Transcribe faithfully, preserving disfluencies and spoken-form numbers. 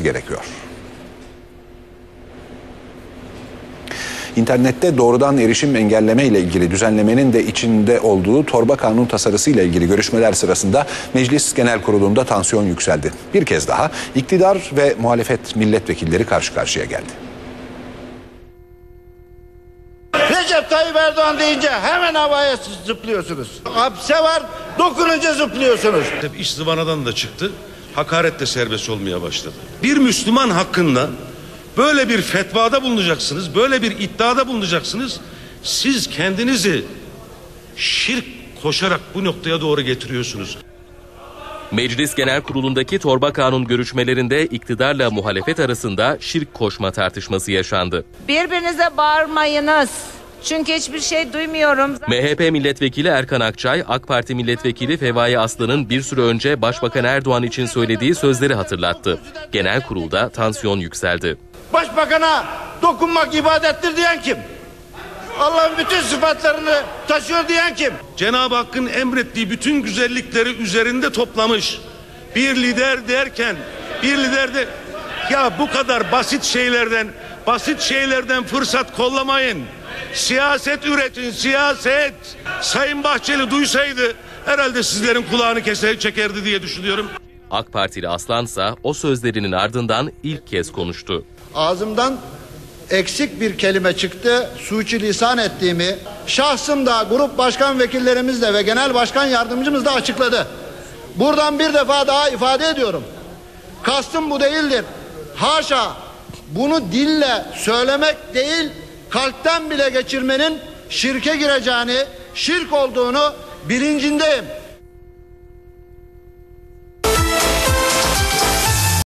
gerekiyor. İnternette doğrudan erişim engelleme ile ilgili düzenlemenin de içinde olduğu torba kanun tasarısı ile ilgili görüşmeler sırasında Meclis Genel Kurulu'nda tansiyon yükseldi. Bir kez daha iktidar ve muhalefet milletvekilleri karşı karşıya geldi. Recep Tayyip Erdoğan deyince hemen havaya zıplıyorsunuz. Hapse var, dokununca zıplıyorsunuz. İş zıvanadan da çıktı, hakaret de serbest olmaya başladı. Bir Müslüman hakkında böyle bir fetvada bulunacaksınız, böyle bir iddiada bulunacaksınız. Siz kendinizi şirk koşarak bu noktaya doğru getiriyorsunuz. Meclis Genel Kurulu'ndaki torba kanun görüşmelerinde iktidarla muhalefet arasında şirk koşma tartışması yaşandı. Birbirinize bağırmayınız. Çünkü hiçbir şey duymuyorum. M H P milletvekili Erkan Akçay, AK Parti milletvekili Fevai Aslan'ın bir süre önce Başbakan Erdoğan için söylediği sözleri hatırlattı. Genel kurulda tansiyon yükseldi. Başbakan'a dokunmak ibadettir diyen kim? Allah'ın bütün sıfatlarını taşıyor diyen kim? Cenab-ı Hakk'ın emrettiği bütün güzellikleri üzerinde toplamış bir lider derken, bir lider de ya bu kadar basit şeylerden, basit şeylerden fırsat kollamayın. Siyaset üretin, siyaset. Sayın Bahçeli duysaydı herhalde sizlerin kulağını keser, çekerdi diye düşünüyorum. AK Partili Aslansa o sözlerinin ardından ilk kez konuştu. Ağzımdan eksik bir kelime çıktı, suçu lisan ettiğimi şahsım da, grup başkan vekillerimiz de ve genel başkan yardımcımız da açıkladı. Buradan bir defa daha ifade ediyorum. Kastım bu değildir. Haşa, bunu dille söylemek değil, kalpten bile geçirmenin şirke gireceğini, şirk olduğunu bilincindeyim.